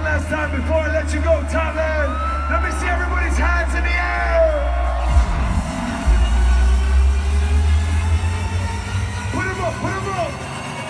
last time before I let you go, Thailand. Let me see everybody's hands in the air. Put them up, put them up.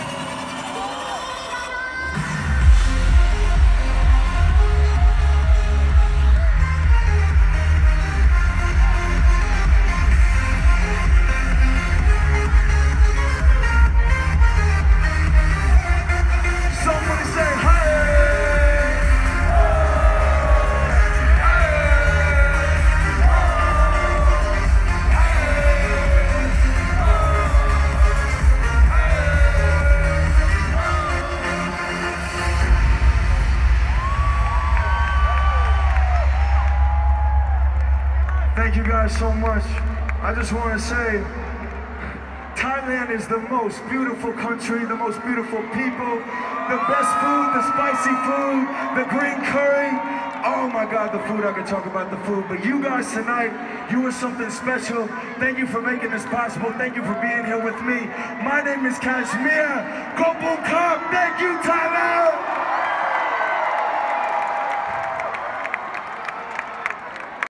Thank you guys so much. I just want to say, Thailand is the most beautiful country, the most beautiful people, the best food, the spicy food, the green curry. Oh my God, the food, I could talk about the food. But you guys tonight, you were something special. Thank you for making this possible. Thank you for being here with me. My name is Kashmir. Go Bangkok. Thank you, Thailand.